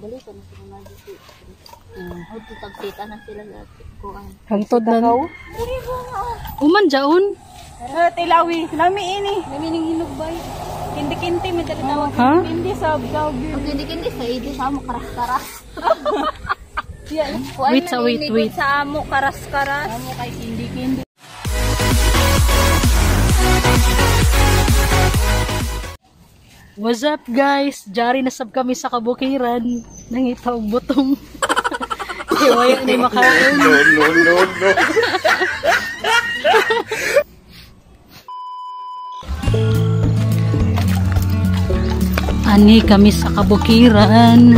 balikan na sila na dito. O, tutagkita na sila sa kuhan. Hangtod na. Uman jaon. Tilawi, lami ini. Lami ning hinugbay. Kinti-kinti may tawag. Ha? Hindi sa Pag hindi sa idi sa amo karas-karas. Wait. Sa amo karas-karas. amo kay kindi-kindi. What's up guys? Jari na sab kami sa kabukiran. Nangitaw butong. Iwaya ni makaon. No. Ani kami sa kabukiran.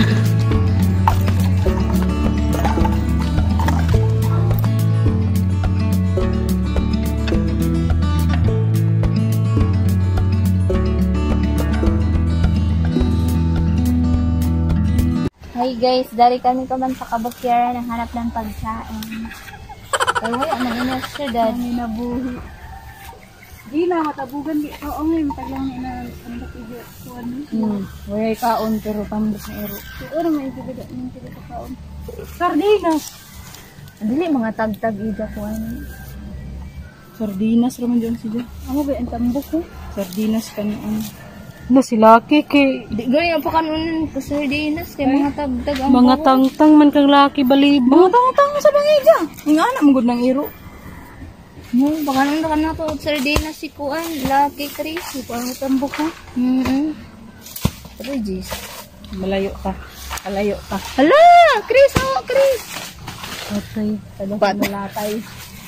Hi guys, dari kami kaman sa kabukyaran ng hanap ng pagkain. Kaya wala na inersyudad. Nabuhi. Di na matabugan di. Oo nga, mataglang na ang tiga kuan. Wala kaon pero tambok na ero. Siguro may tiga ng tiga sa kaon. Sardinas. Dili mga tagtag ida ko ano. Sardinas raman dyan sila. Amo ba ang tambok ko? Sardinas kanian. Na sila kay Di gani pa kanon ko sardinas kay mga tagtag ang mga tangtang man kang laki balibo. Mga tangtang sa bangija. Nga na mugod ng iro. mo baka nang ka na to sardinas si kuan Lucky Chris Parang tambok ko. Pero jeez. Malayo pa. Alayo pa. Hala, Chris, oh Chris. Okay. Ba't malatay?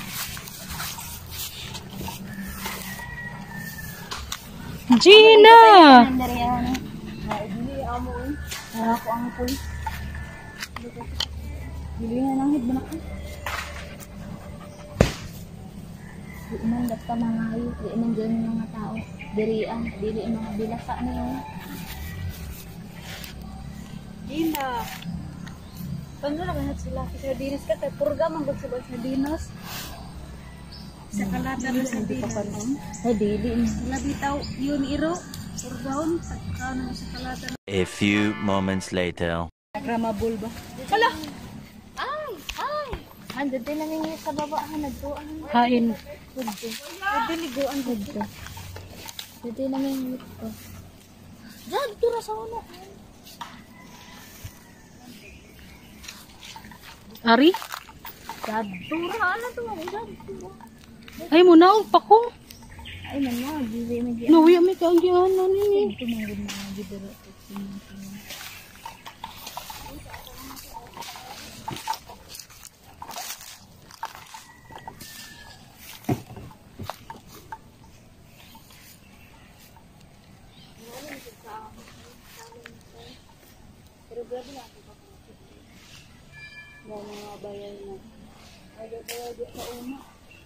Gina! Dili amo eh. Ako ang poy. Dili na lang hid banak. Di man dapat mga ayos, di man dyan yung mga tao. Dirian, dili ang mga bilasa niyo. Gina. Paano na ganit sila? Sardinas ka tayo. Purga man sa sardinas. Sa kalata na sardinas. Ay, dili. Labitaw yun iro. Purgaon. Sa kanan sa kalata. A few moments later. Gramabol ba? Hala! Ay! Handa din namin yung sa baba. Nagduan. Hain. Hudto. Hudto liguan hudto. Hudto namin yung hudto. Diyan, tura sa uno. Ari? Tura, ano to? Tura. Ay mo na pa ko. Ay, man gizi mo dyan. Nawi mi ka ang gihanan ni. Tumangod na nga gidero. Pero grabe na ako. Mga bayan na. Ay, kaya di sa una.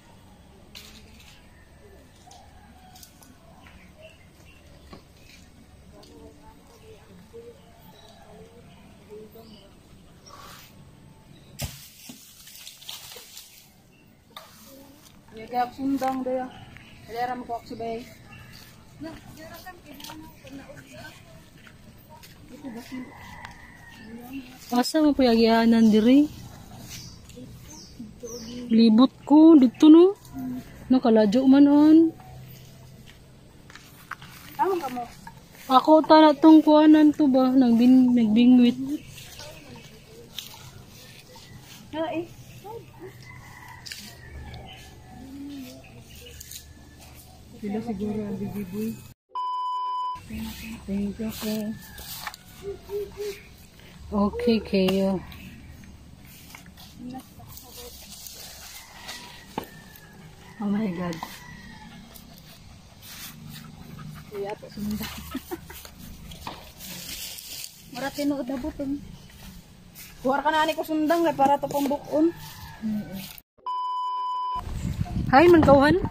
Kaya ako sundang daya. Kaya mo ko ako sabay. Asa mo pa yagihanan diri? Libot ko dito no. Nakaladyo man on. Tama ka mo. Ako ta na tong kuanan to ba nagbingwit. Eh. Sila siguro ang bibiboy. Thank you, okay. Okay, kayo. Oh my God. Kuya po sunda. Mara tinuod na butong. Kuwar ka na ani ko sundang kay para to pang bukon. Hi, man kauhan.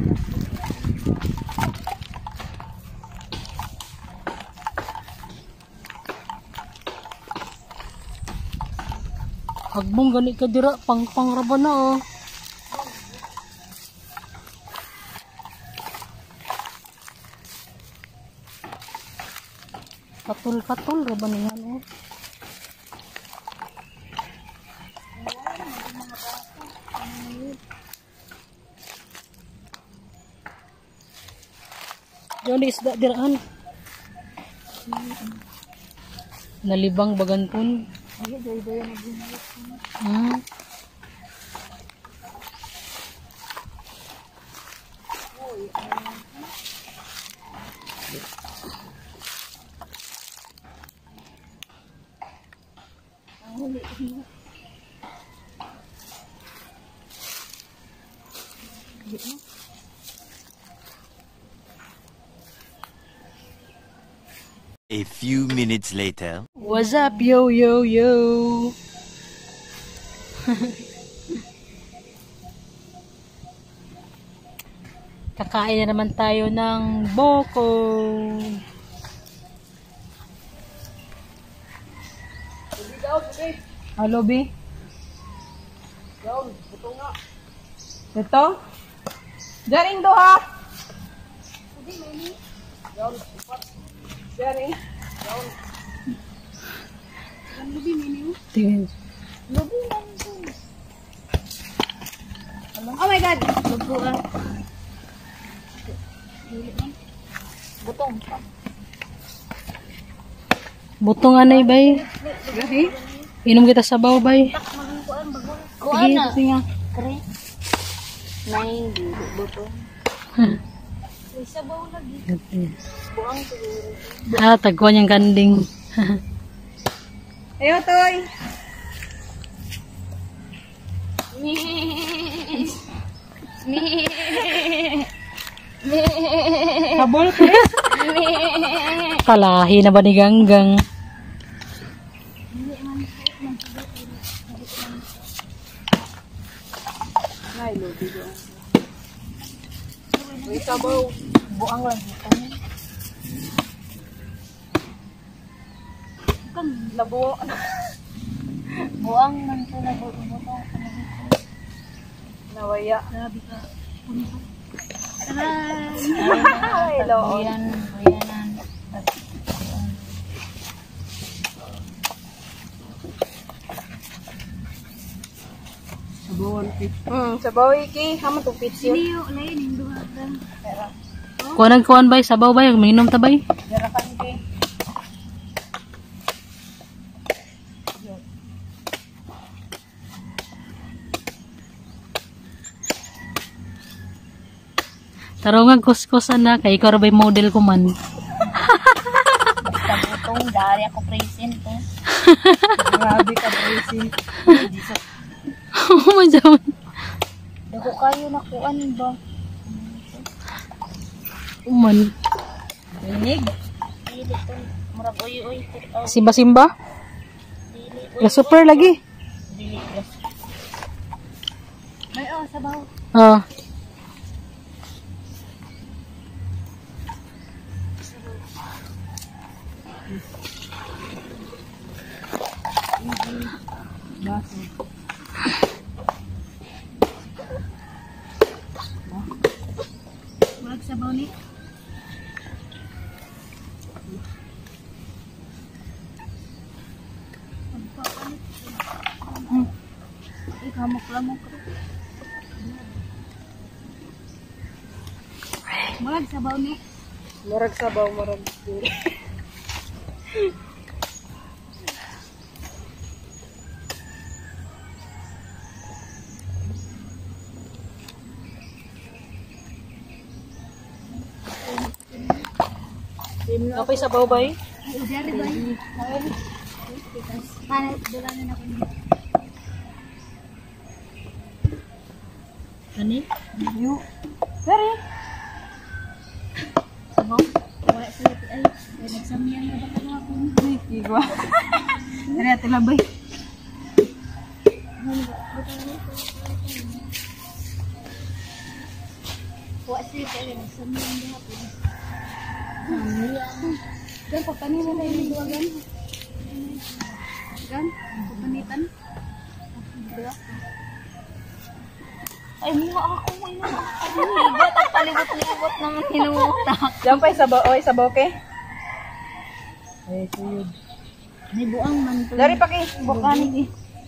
Hagbong gani ka dira pang-pangraba na oh. Katul-katul ra ba niyan oh. Diyan di isda diraan. Nalibang bagan pun. Ay, doy-doy na din. A few minutes later. What's up, yo, yo, yo? Kakain na naman tayo ng boko. Halo, B. Ito? Jaring doha. Jaring. Tingin. Oh my God. Lugo ah. Butong. Butong anay, bay. Gahi. Inom kita sabaw, bay. Kuha na. Sige. Kare. Nay, butong. Sabaw lagi. Buang siguro. Ah, tagkuhan yung kanding. Ayo, Toy. Habol, Chris. Kalahi na ba ni Ganggang? Ay, lodi ko. Uy, sabaw. Buang lagi. Kan labo. Buang man to na butong. Nawaya. Grabe ka. Ay, loo. Ayan. Sabawan pit. Sabaw iki. Haman to pit yun. Niyo, lain yung duha ka. Kuhan bay, sabaw bay, minum ta bay. Garakan ki. Tarong kuskusan na kay ikaw ra bay model ko man. Basta butong, dari ako present eh. Grabe ka, Tracy. Oh my God. Dako kayo nakuan ba? Uman. Linig. Dili to. Murag uy. Simba-simba? La super lagi. Dili. May sabaw. Ah. Murag sabaw ni. Ikamok-lamok. Murag sabaw ni. Murag sabaw, murag dili. Apay sabaw bay? Dari ba? Kana dulanan ako ni. Ani? Yo. Dari. Sabaw. Wala sila ay nagsamiyan na ba kayo ako? Ay, kigwa. Dari ate labay. Wala sila ay nagsamiyan na ako. Dan pagkanina na yung duwagan. Gan, pagkanitan. Ay, mga ako mo ina. Hinigat at palibot-libot naman hinuutak. Diyan pa sabaw, oy sabaw ke. Ay, suyod. May buang man to. Dari pa ki, Bukani di.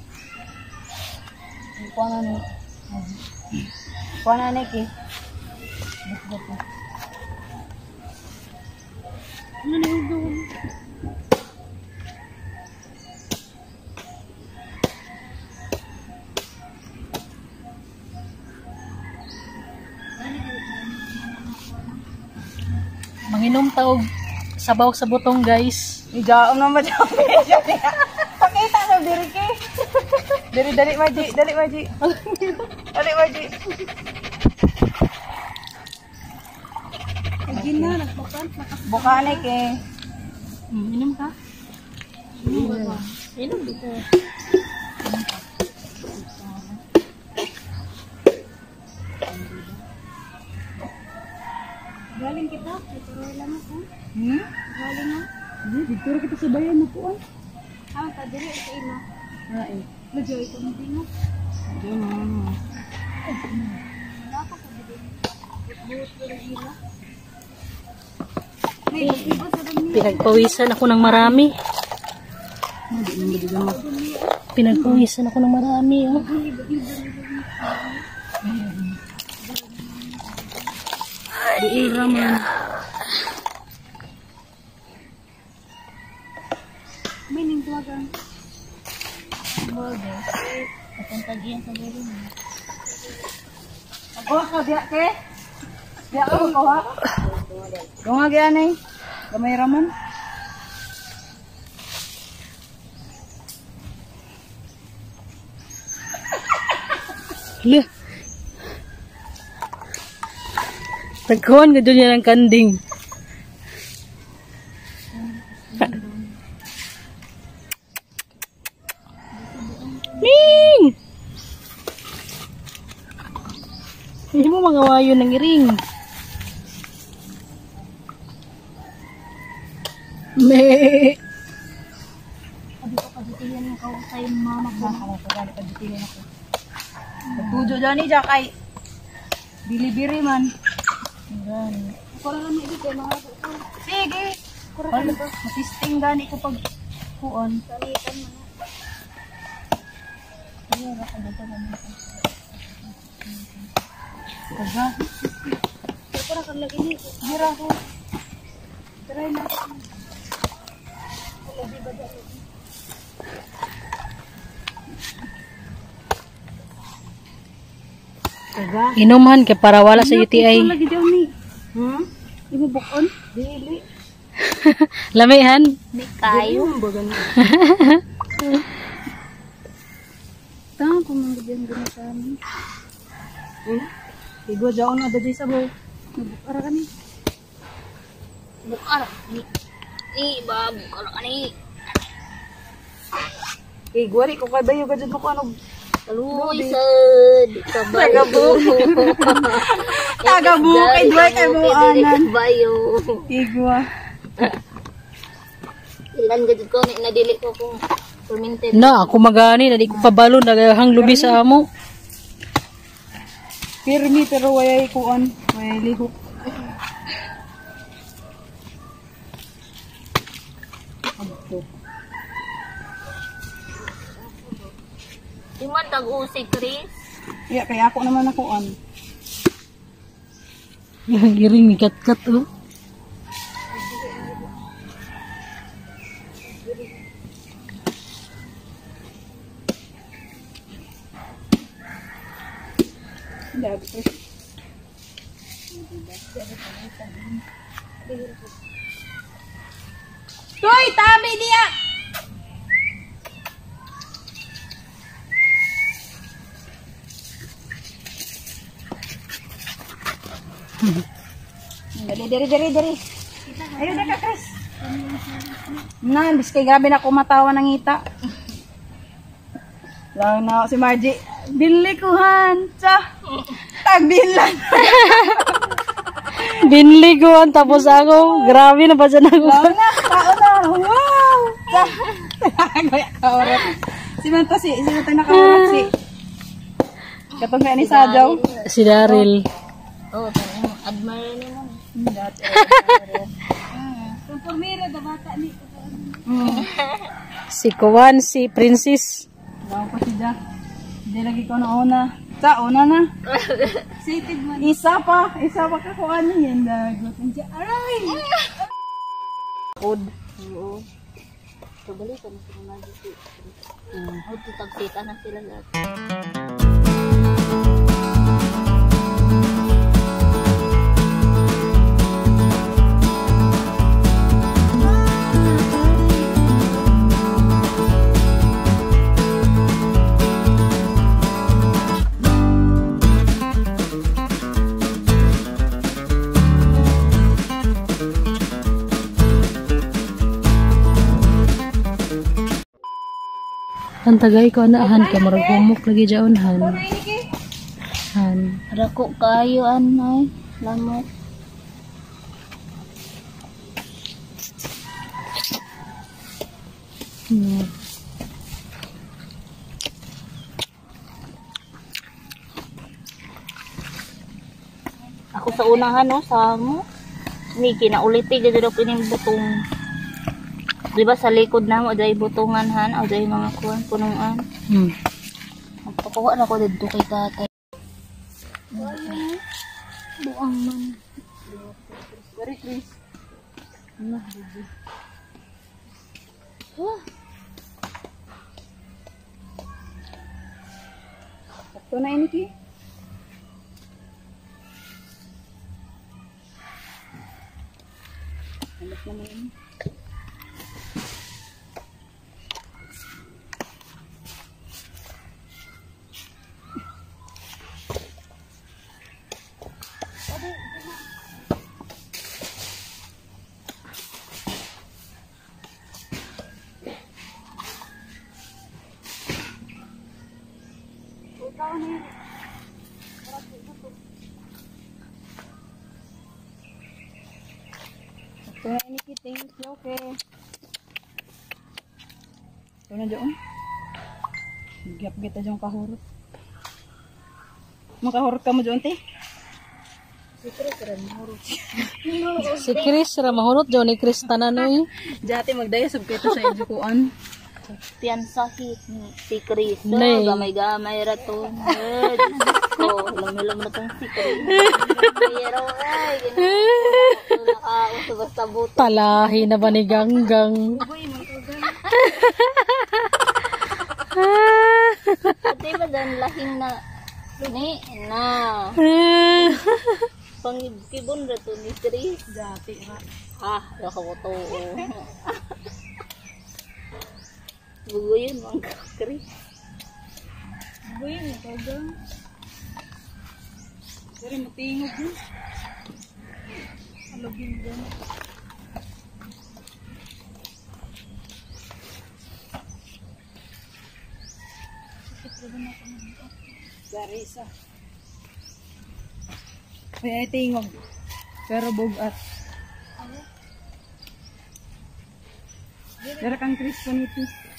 kuana ni. Kuana ni ki. Manginom taog sabaw sa butong, guys. Ijaom naman dyan. Pakita na, diri ki. Dali, Maji. Dali, Maji. Gina, nagbukan. Bukan eh. Inom ka? Inom dito. Galing kita. Ito lang ako. Galing na. Hindi, dito kita sa bayan na po. Kadiri ito ina. Medyo ito hindi mo. Pinagpawisan ako ng marami. Pinagpawisan ako ng marami, oh. Diira man. Mining tuwagan. Bode. Papunta diyan sa gari mo. Ako ka diya ke? Diya ako ko ha? Dunga gyan eh. Gamay raman. Hala. Tagkuhan ka dyan yan ang kanding. Ning! Hindi mo mga wayo ng iring. Me. Sabi ko kaditilan mo ka sa yung mama ko. Kaditilan ako. Tujo dyan eh, kay bilibiri man. Kurang na ito mga ko. Sige. Kurang na matisting gani ko pag kuon. Salitan mo. Ayun, ako dito naman. Kaga. Kurang kan lagi ni. Gira ko. Try na. Lagi ba dyan? Inuman kay para wala sa UTI. Lagi daw ni. Ibu bukon? Dili. Lamihan. May kayo. Tama ko mang bigyan gina sa amin. Igo jaon na dadi sa bo. Nabukara ka ni. Bukar. Ni ba bukar ani. Igwari ko kay bayo gadud mo ko ano. Kaluoy sad. Tagabuko. Tagabuko kay duay kay mo anan. Bayo. Igwa. Ilan gadud ko ni nadili ko kung fermented. Na, ako magani na di ko pabalo nagahang lubi sa amo. Pirmi pero wayay kuan, wayay lihok. Di man tag-usig, Chris. Iya kaya ako naman na kuan. Yung iring ni kat-kat, oh. Toy, tabi dia. Dari. Ayo dah Kak Chris. Nah, bis kay grabe na kumatawa ng ngita. Lang na si Margie. Bili ko hansa. Tagbilan. Binliguan tapos ako. Grabe na pa dyan ako. Lang na, tao na. Wow. Gaya ka oras. Si Manta nakawarat si. Katong kaya ni Sadaw. Si Daryl. Oh, tayo admire ni mo. Kung pumira da bata ni. Si Kuwan, si Princess. Daw pa si Jack. Hindi lagi ko na una. Sa una na. Excited man. Isa pa ka ko ano yan. Dagot. Aray! Food. Oo. Kabalikan na sila na dito. Tagtita na sila lahat. Ang tagay ko anahan kay murag humok lagi jaon han. Han. Rako kayo anay. Lamok. Ako sa unahan no, sa mo. Ni kinauliti gid daw kining butong. Di ba sa likod na mo day butungan han, o day mga kuan punuan. Magpakuha na ko dito kay tatay. Buang man. Very Chris. Ano, baby. Sakto na ini ki. Alas naman ini. Kaya ini kita okay. Ito na dyan. Nagyap kita dyan kahurot. Makahurot ka mo dyan, te? Si Chris ra mahurot jaw ni Chris tanan oy. Dati magdaya sab kita sa edukuan. Tiyan sakit ni si Chris. Nay. Gamay-gamay ra to. Ko, lam-lam na tong si Chris. Pero ay, nakauso basta buto. Palahi na ba ni Ganggang? Ate ba dan lahing na ni na. Pangibon ra to ni Chris. Dati ra. Ako to. Bugoyin mang Chris. Bugoyin ito gang. Dari matingog yun. Alogin dyan. Dari isa. May tingog. Pero bugat. Dari kang Chris panito.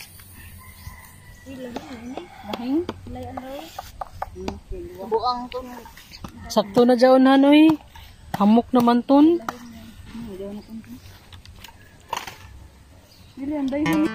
Lahing? Buang to. Sakto na jaon han oy. Hamok naman ton. Dili anday mo.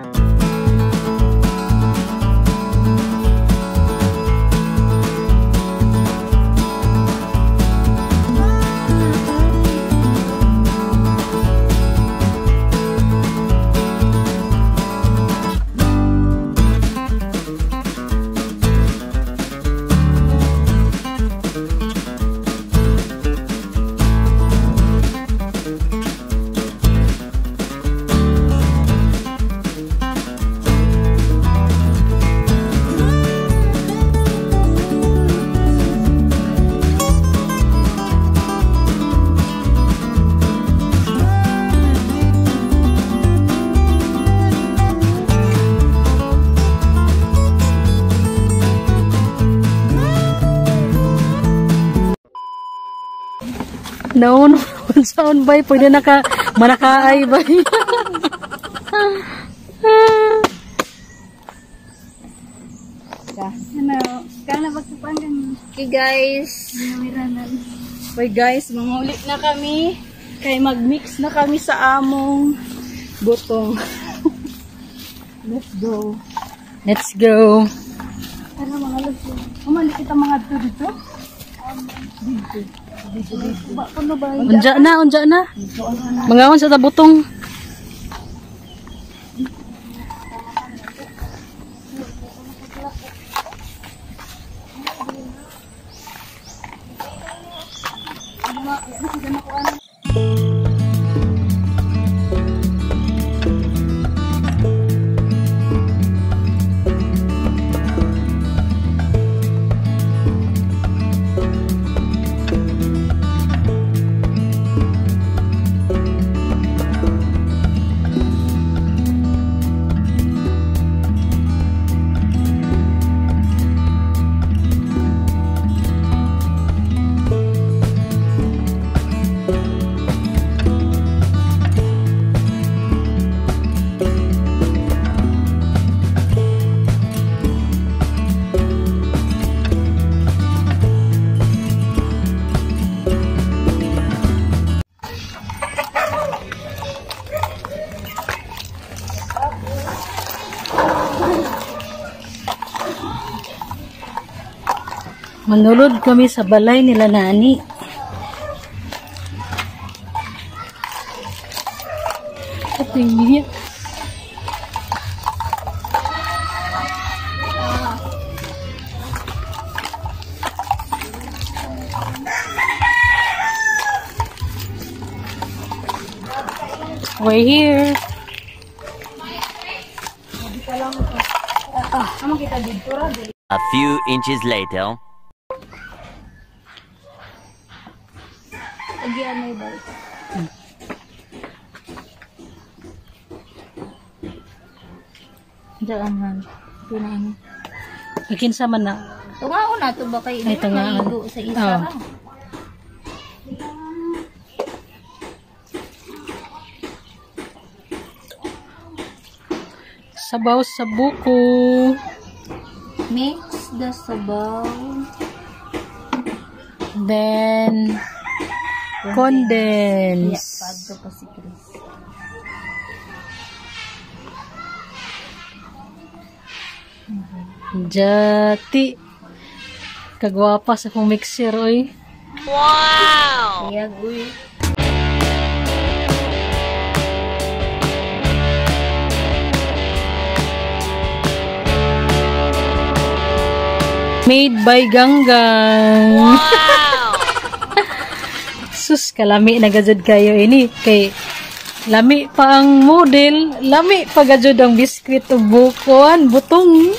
Noon, saan bay? Pwede manakaay bay. Kana magpapanggan. Okay guys. Okay guys, mangulit na kami. Kay mag-mix na kami sa among butong. Let's go. Let's go. Ano mga luto? Umali kita mga dito. Unja na. Mangawan sa tabutong. Manulod kami sa balay nila nani. Ito yung niya. We're here. A few inches later. Agian may ba? Diyan man. Ito na ano. Kinsa man na. Tungaon na to ba kay Ay, tungaon. naligo sa isa Oo. lang. Sabaw sa buko. Mix the sabaw. Then, Yeah, condense. padto pa si Chris. Jati. Kagwapa sa kong mixer, oy. Kaya uy. Made by Ganggang. Wow! Sus, kalami na gajud kayo ini. Kay, lami pa ang model, lami pa gajud ang biskwit o bukuan, butong.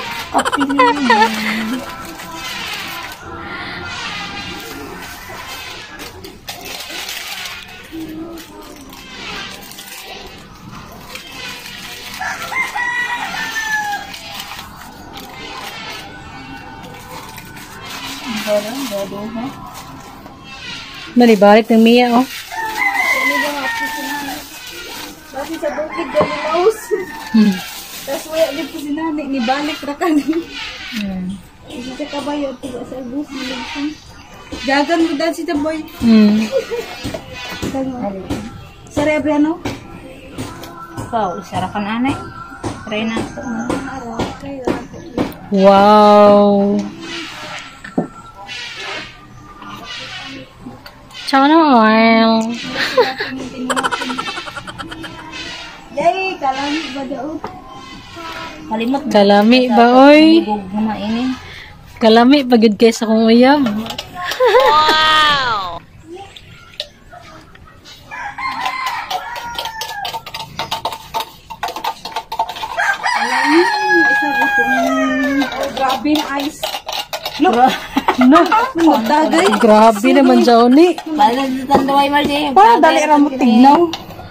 Nalibalik ng Mia, oh. Kasi sa bukid ka ni Maus. Tapos wala din po si Nani, nibalik ra ka ni. Isa sa kabayo, tiga sa bus, nilagsan. Gagan mo dahil si Taboy. Sa rebre, ano? Ikaw, isarakan anay. Try na ito. Wow! Chana oil. Yay, kalami ba daw? Kalimot ba? Kalami ba, oy? Gumainin. Kalami, pagod kayo sa kong uyab. Isa butong. Oh, grabe na ice. Look, No, magdagay. grabe naman siya, ni. Bala sa tandaway Marje. Para dali ra mo tignaw.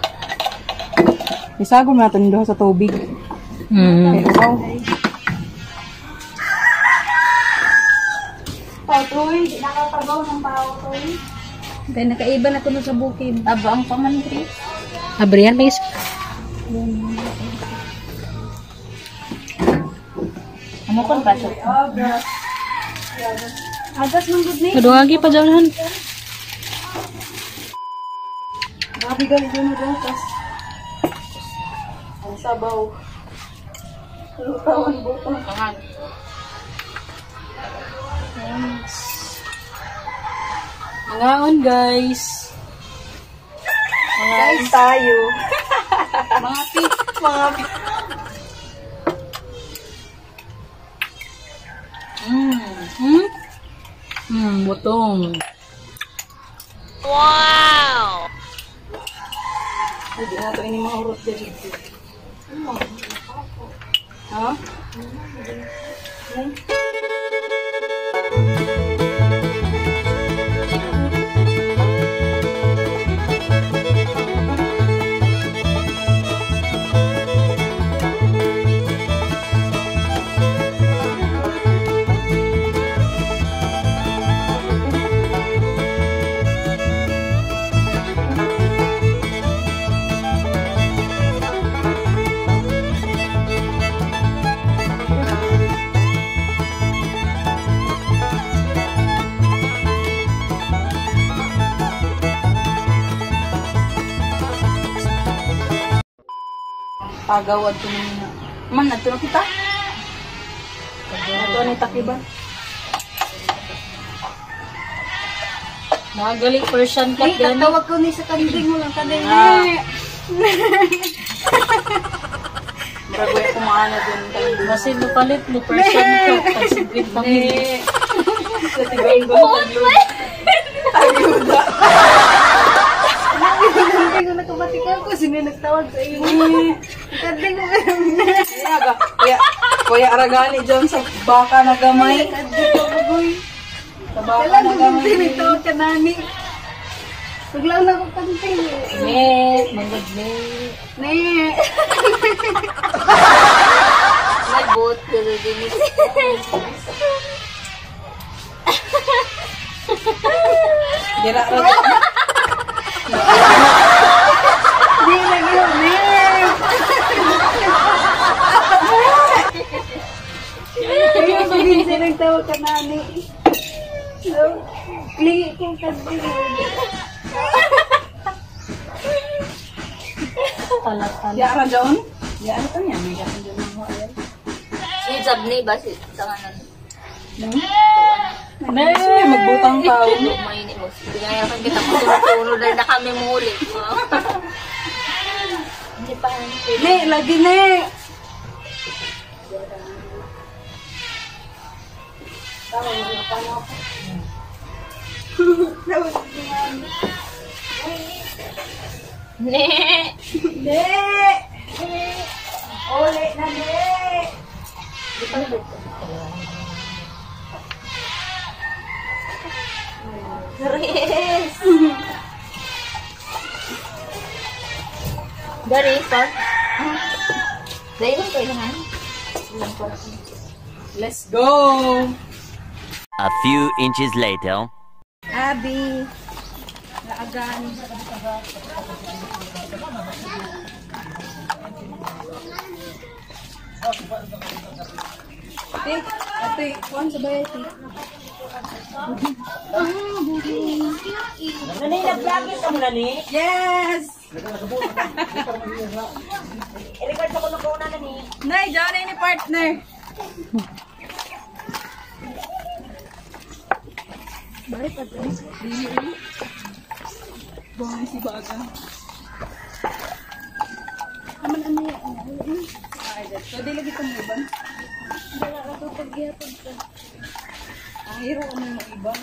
Isago mo natin doon sa tubig. Wow. Toy, di nakatabaw ng tao, Toy. Kaya nakaiba na ito sa bukid. Aba ang paman Chris. Abrihan, may isa. Ano kon ba ito? Agas ng good ni. Kadungagi pa dyan. Grabe galing doon na tas. Ang sabaw. Lutawan butong. Mangaon, guys. Guys, tayo. Mga pit. Mga pit. Butong. Hindi na ito ini mga urot dyan dito. Ha? Pagawad ko nila. Man, nagtulog kita. Ito ni Takiba. Nagaling Persian cat Ay, gani. tatawag ko ni sa kanding mo lang kanding. Maragoy ako maana dun. Kasi lupalit ni Persian cat. Pagsigwit lang yun. Kanding mo nakabatikan ko. Sino nagtawag sa iyo? Kanding mo. Kuya Aragani dyan sa baka na gamay. Kanding ko bagoy. Sa baka Kailan na mo gamay. tinitawag ka nani? Paglaw na ko kanding. Net, manggod net. Ne. May boat ko din. Gira Di lagi yun. Ne. Kaya sabihin siya nagtawag ka nani. Klingi ko kanding. Talatan. Yara dyan? Ya, ano to niya? May gato dyan ng hoel. Si Jabni ba? Si Tanganan. May magbutang tao. May mo. Pinahirapan kita kung sunod-sunod na kami muli. Hindi pa. Ne, lagi ne. Ne. Ne. Ole na ne. Yes. Dari pa. Dari lang kayo nga. Let's go! A few inches later. Abi. Naagan. Ate, kuhan sa bayan. Nani nag-vlog ka mo nani? Yes! I-record ko na kuna nani. Nay, dyan na ni partner. Balik pa din. Buhay si Baga. Aman ano yan? Ay, so di lagi itong iban. Wala ka ito pagyapag ka. Ang hiro ko ng iban.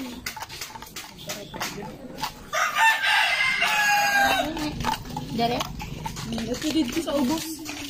Dari? Ito dito sa ubos.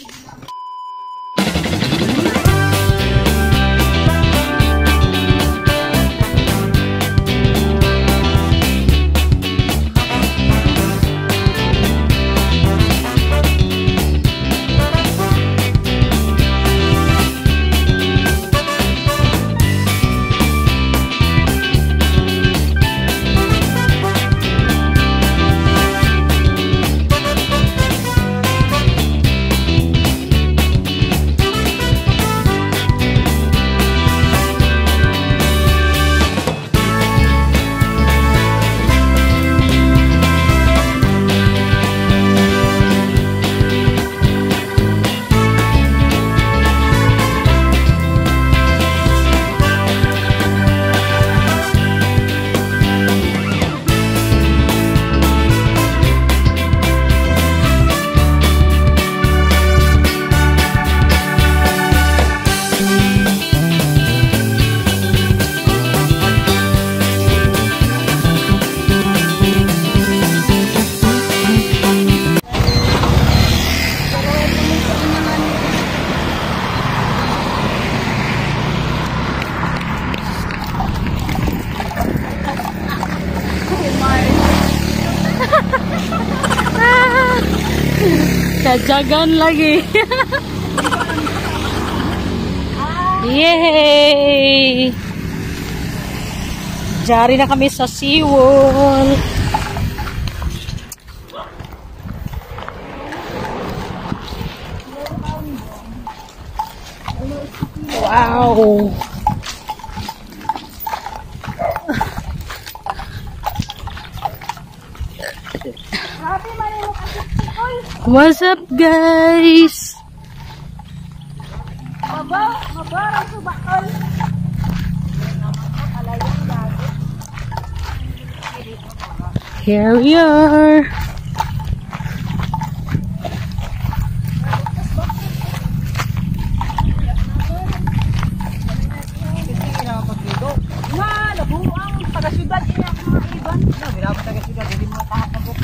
Kajagan lagi. Yay! Jari na kami sa SeaWorld. Wow! What's up, guys? Mabarang subakol. Alayang lagi. Here we are. Nabuang taga-syudad niya mga iban. Wala pa taga-syudad, hindi mo kahapon ko.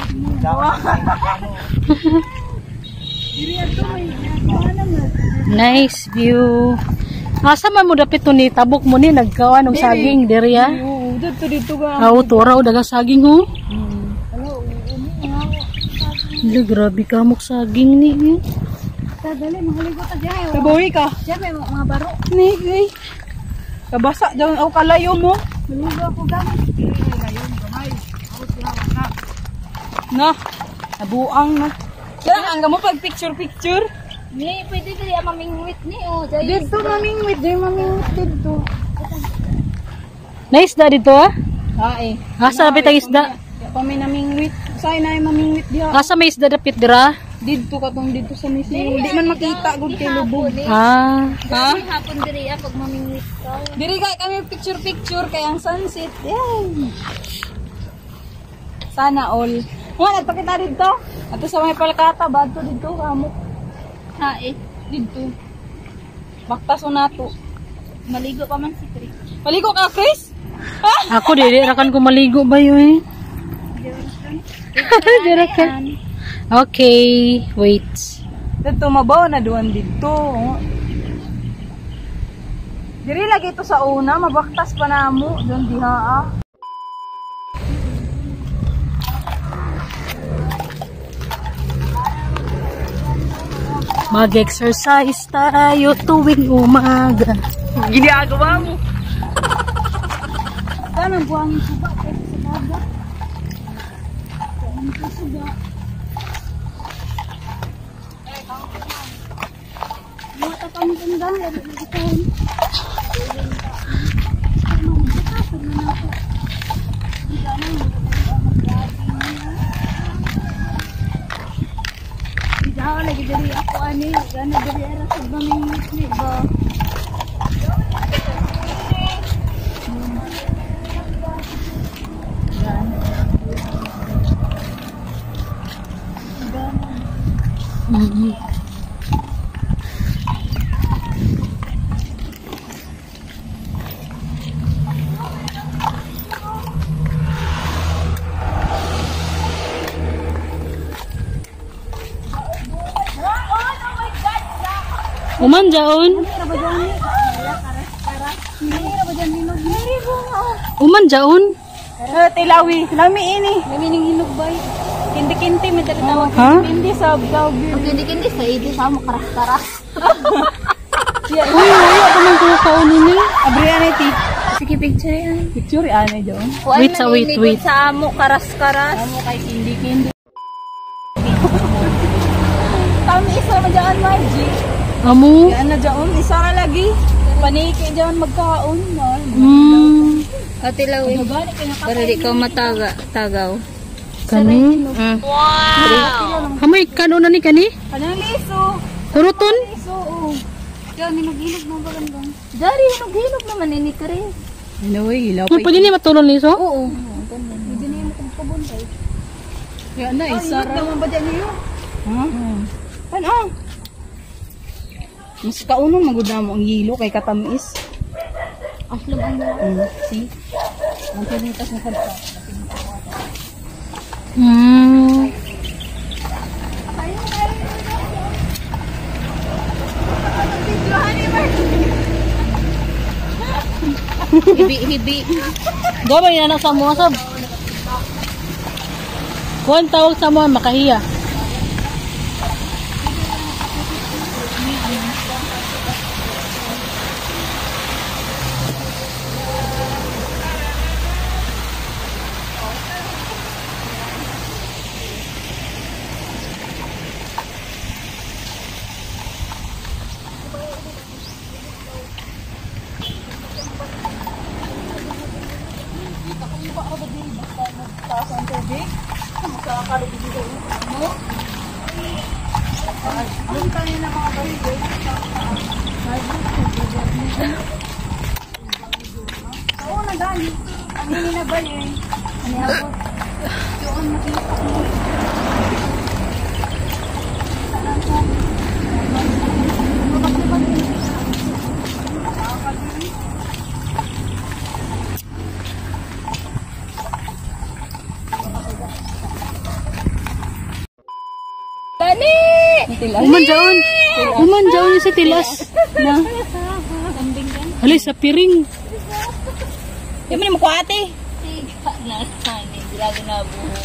Nice view. Asa man mo dapit to ni tabok mo ni nagkawa ng saging diri ha? Oo, dito ka. Aw, tora o daga saging ho. Hala, grabe ka mok saging ni. Dali, mahaligo ta dyan. Kabuhi ka. Diyan may mga baro. Nigay. Kabasa dyan ako kalayo mo. Maligo ako gamit. Na. Nabuang na. Kaya ang mo pag picture. Ni, pwede dili mamingwit ni oh. Dito mamingwit. Diyan mamingwit dito. Nice da dito ha? Ha eh. Asa dapit ang isda? Pa may namingwit. Sa'yo na yung mamingwit diha. Asa may isda dapit dira? Dito ka tong dito sa mismo. Hindi man makita gud kay lubog. Ah, Ha? Hapon diri pag mamingwit ka. Diri kami picture kay ang sunset. Yan. Sana all. Wala to kita dito. Ato sa may palkata badto dito amo. Ha eh. Dito. Baktas nato. Maligo pa man si Chris. Maligo ka, Chris? Ha? ako dili rakan ko maligo ba yun? Dira ka. Okay, wait. Dito mabaw na duwan dito. Diri lagi ito sa una, mabaktas pa namo doon diha ah. Mag-exercise tayo tuwing umaga. Ginagawa mo. Saan ang buhangin suba? Pwede sa dagat. Saan ito suba? Mga tapang tanda. Lagi na ito. Lagi dari ako ani, gana dari era sa mamingwit ni ba. Umanjaon? Umanjaon? Tilawi, lami ini. Namining hinog bay. Kinti-kinti may tawag. Ha? Hindi sa vlog. Pag hindi sa idi sa mo karas-karas. Uy, wala ka man kukaon ini. Abrian iti. Sige picture yan. Picture ani doon. Wait, sa wait. Sa amo karas-karas. Amo kay kindi-kindi. Kami isa na dyan, Margie. Amo? Yan na dyan, isa na lagi. Paniki dyan magkaon. Ate Lawi. Para di ka tagaw. Kani? Hamay kano na ni kani? Kanang liso. Turuton? Liso, oh. Kaya hinog-hinog ng bagandang. Dari hinog-hinog naman ini Chris. Ano, hilaw Kung pwede niya matulon niso? Oo. Hindi na yung magpabuntay. Kaya na, isa ra. Naman ba dyan niyo? Ha? Ano? Mas kaunon magud mo ang yelo kay katamis. Aslog ang mga. See? Ang pinitas na kadta. Hibi-hibi. Gawin na sa mga sab. Kuan tawag sa mga makahiya. Oo, nagani. Ang hini na ba yun? Ano ako? Uman jaon. Uman jaon sa tilas. Na. Alis sa piring. Yung mo ko ate. Grabe na buhok.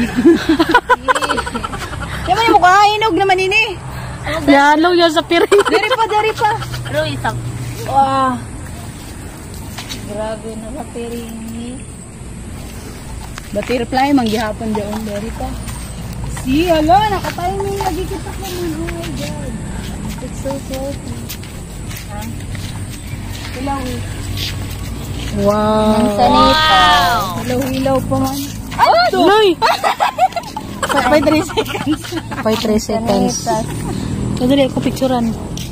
Yung mo ko inog naman ini. Yalo yan sa piring. Dari pa. Pero isang, Wah. grabe na sa piring ni. Butterfly manggihapon diyon dari pa. Si hala naka-timing lagi kita ko man. Oh my god. It's so salty. Ilaw. Wow. Ilaw pa man. Loy. By 3 seconds. 3 seconds. Kadali ko picturean.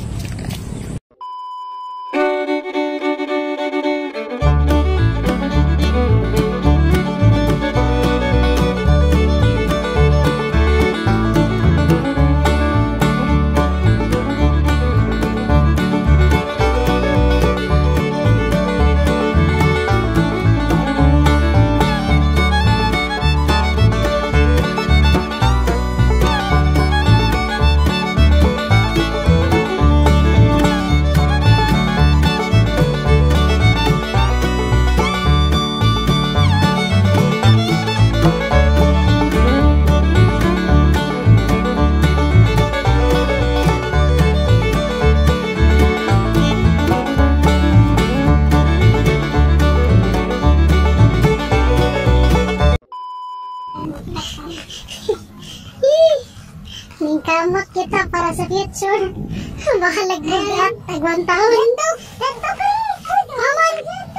Kamot kita para sa future. Baka laglagat. Tagwan taon. Ganto ka. Maman.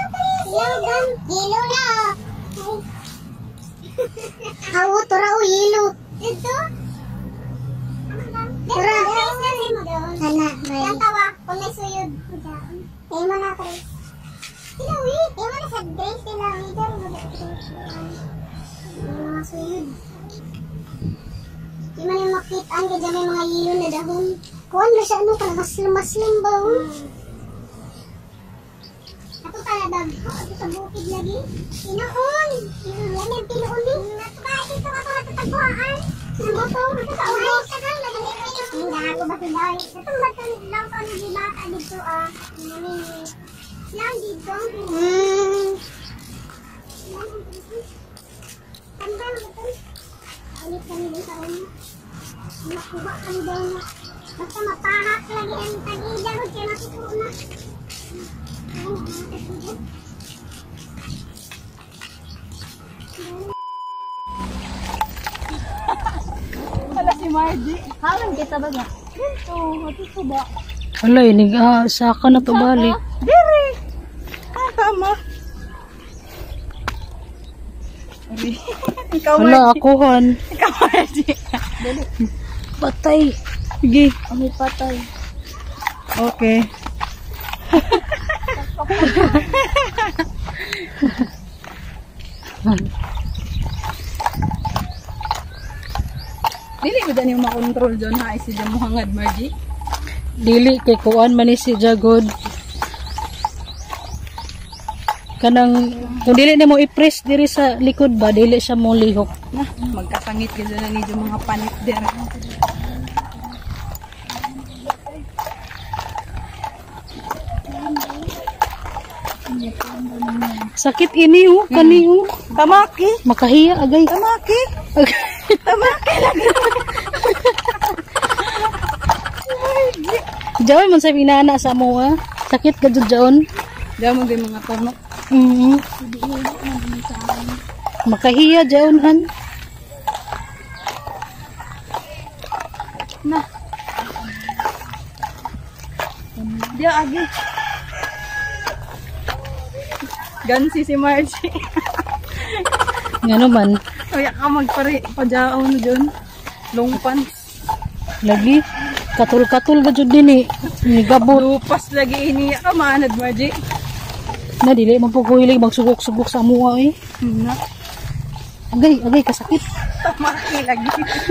Yelo na. Awo, tura o yelo. Ito? Tura. Ana, may. Gantawa. Kung may suyod. Ay mo na, Chris. Ilawi. Ay mo na sa dress. Ilawi. Mga suyod. Di man yung makitaan ka dyan may mga yelo na dahon. Kuhan na siya, ano ka, maslim ba? Ako pala dag, ako sa bukid lagi. Pinoon! Yan yung pinoon. Ito ka, ito ka tatagpuan. Ang boto, ito sa ulo. Hindi ako ba pilay? Ito ba ito lang ka na dilata dito ah. Lang dito. Tanda na ba ito? Ulit kami din sa una. Nakuha kami daw na. Basta mapahak lagi ang tag-ida. Kaya natutuwa na. Wala si Margie. Haman kita ba niya? Ito, ito ba? Wala, saka na to balik. Diri! Tama. Ikaw, Wala, akuhan. Ikaw, Margie. Patay. Sige. May patay. Okay. Dili ko dyan yung makontrol dyan ha. Isi dyan mo hangad, Margie. Dili kay kuan man ni si Jagod. Kanang kung dili nimo i-press diri sa likod ba, dili siya mo lihok. Na, magkasangit ka dyan na nito mga panit der. Sakit ini kani Tamaki! makahiya agay. Tamaki! Tamaki lagi! Jaon man sa inana sa mo ha. Sakit ka jud jaon. Diyan mo din mga tono. Makahiya jaon han. Na. Diyan agi. Gansi si Margie. Ngano man Kaya ka magpari pajaon dyan. Long pants. lagi katul-katul ka jud dinhi. Ni gabot Lupas lagi iniya ka manad, Margie. na dili man pughilig magsugok-sugok sa mua eh. Na. Agay kasakit. Maki lagi.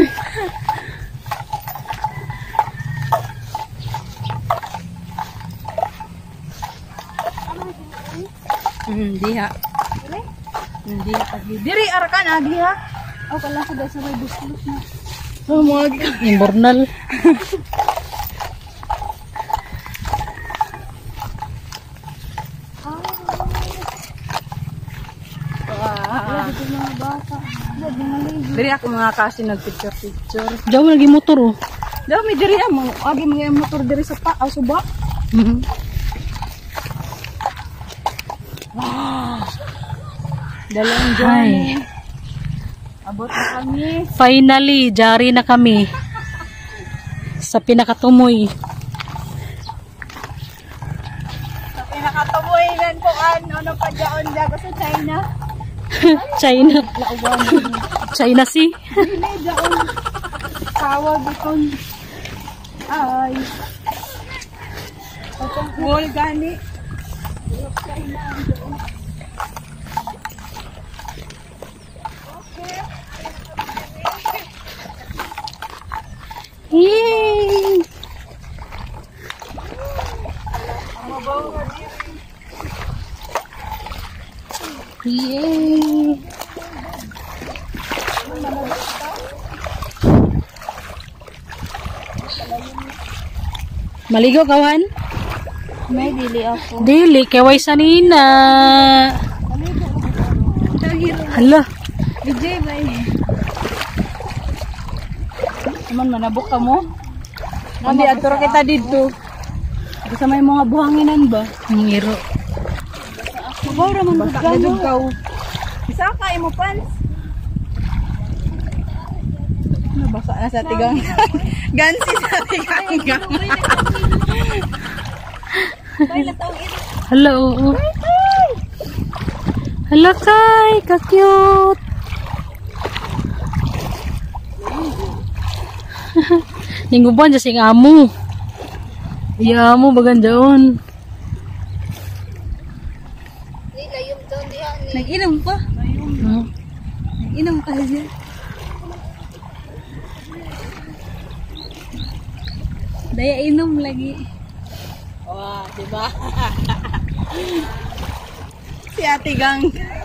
Diha. Diha lagi. Diri arakan agi ha. Oh, kala ko dahil sa may buslot na. Oh, mag. Imbornal. Diri ako mga kasi nagpicture-picture. Diyaw mo lagi motor oh. Daw may diri mo. Agi mga motor diri sa suba. Mhm. Dalang journey. Abot na kami. Finally, jari na kami. Sa pinakatumoy. Sa pinakatumoy lang ko ano pa dyan ko sa China. China. China Sea. Hindi dyan. Tawag itong ay. Itong wall gani. Yay! Yay! Maligo kawan? May dili ako. Dili, kaway sanina. Hala. DJ bay. Naman manabok ka mo? Hindi atur kita dito. Sa may mga buhanginan ba? Ang iro. Bawa raman basta ka. Isa ka imo pants. Nabasa na sa tigang. Gansi sa tigang. Hala, oo. Hala kay, ka-cute. Ningguban dyan sing amo. Iya amo bagan dyan. Nag-inom pa? Nag-inom ka dyan. Daya inom lagi. Wah, diba? Si Ate Gang.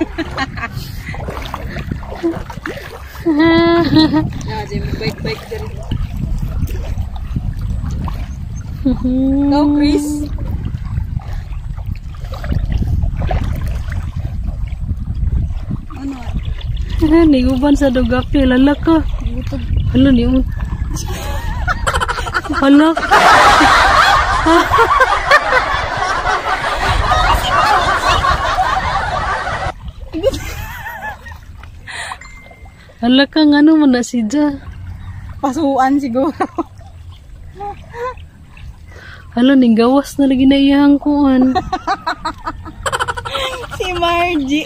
Jadi baik-baik dari. Go Chris. Ningguban sa dugapi, lala ka. Hala, niyo. Hala. Hala ka, ano mo na si Ja? Pasuan siguro. Hala, ning gawas na lagi na iyang kuan. Si Margie.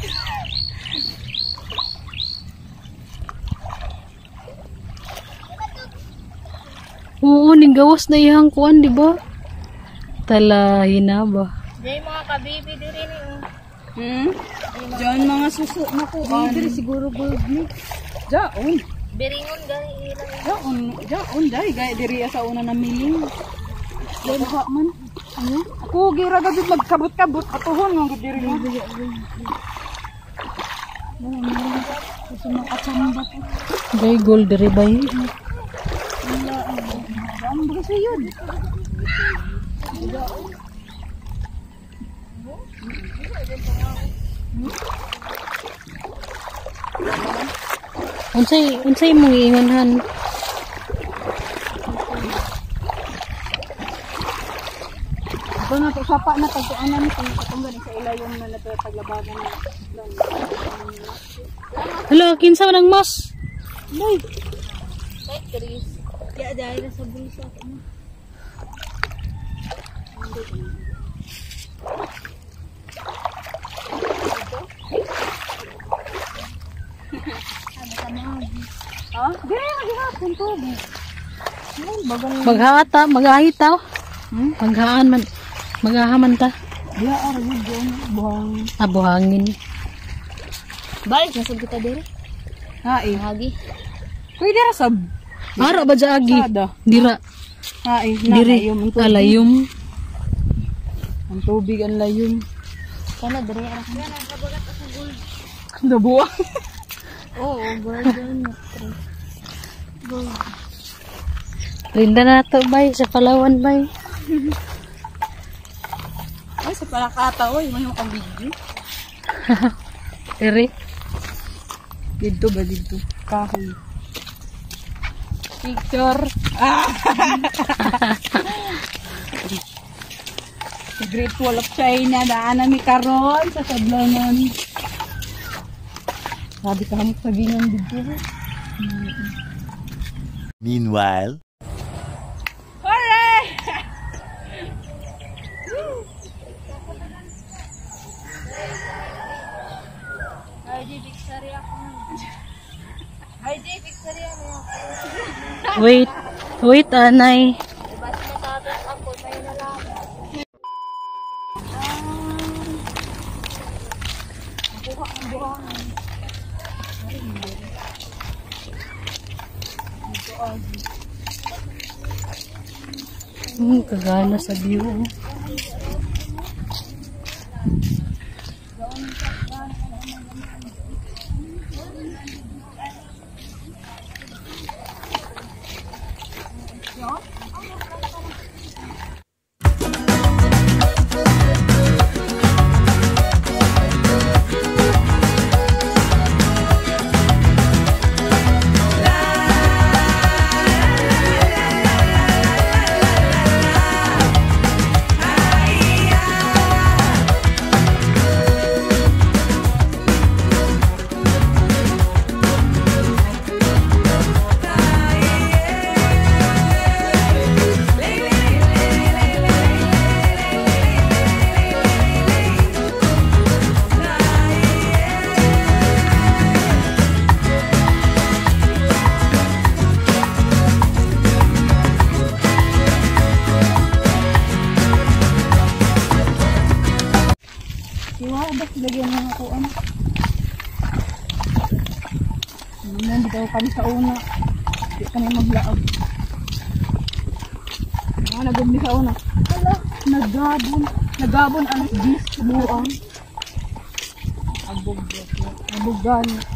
Oo, ning gawas na iyang kuan, di ba? Talahin na ba? Jay mga kabibi diri ni. Diyan mga suso na kuan. Diri siguro bulbli. Jaon. Biringon gani ilang. Jaon dai gaya diri sa una na miling. Dahil man. Ako gira gabit magkabot-kabot atuhon nga gud diri mo. Gusto makachamba ko. Gay gold diri bay. Ano ba sa yun? Unsay mong iingonhan? Ito na to sapa na tagtuanan kung katunggan sa ilayon na nato paglabagan na. Hala, kinsa man ang mas? Kay Chris. Ya dahil na sa bulsa ko. Ha? Dili lagi hapon to. Maghata, maghahita. Maghaan man. Maghahaman ta. Dia ara gud buhang. Buhangin. Balik na sa kita diri. Hai. Hagi. Kuy dira sab. Ara ba dya agi? Sada. Dira. Hai. Diri. Alayom. Ang tubig ang layom. Kana diri ara ka. Dabuwa. Oo, golden. Rinda na to bay sa Palawan bay. Ay, sa palakata, oy. May mga video. Ere. Dito ba dito? Kahoy. Picture. Ah! The Great Wall of China. Daanan ni karon sa Sablanon. Sabi ka hamot sa gingan dito. Meanwhile, Wait. Wait, anay. Kagana sa view. Lagyan mo ako ano. Hindi daw kami sa una. Hindi kami maglaog. Nagumbi sa una. Hala, nagabon. Nagabon ang bis buang. Abugan.